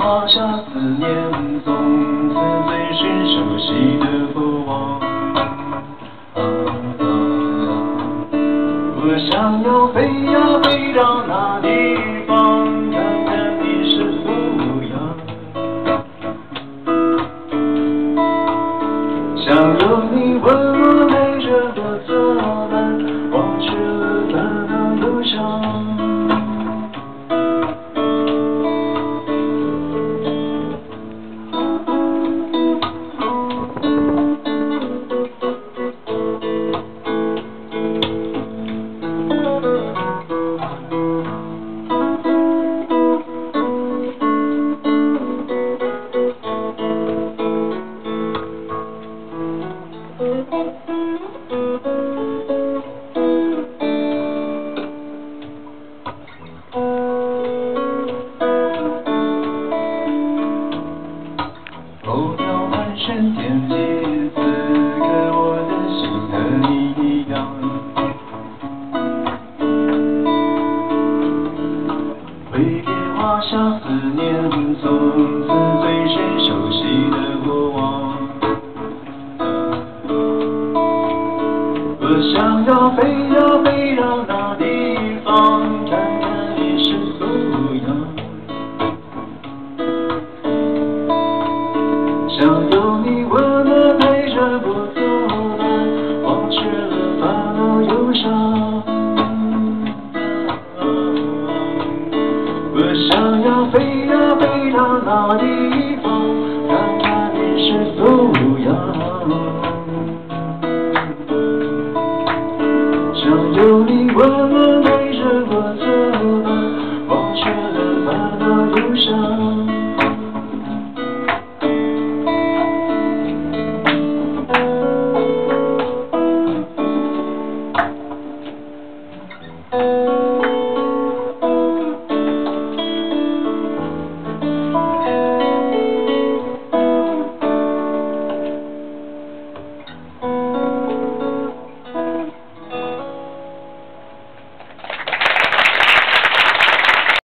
画下思念，从此追寻熟悉的过往。我想要飞呀飞到那地方，看看你是模样。想有你温暖陪着我作伴，忘却了烦恼忧伤。候鸟满山天际，此刻我的心和你一样。挥别画下思念，从此追寻熟悉的过往。我想要飞呀飞到那地方，看看你是模样。想有你温暖陪着我作伴，忘却了烦恼忧伤。我想要飞呀飞到那地方，看看你是否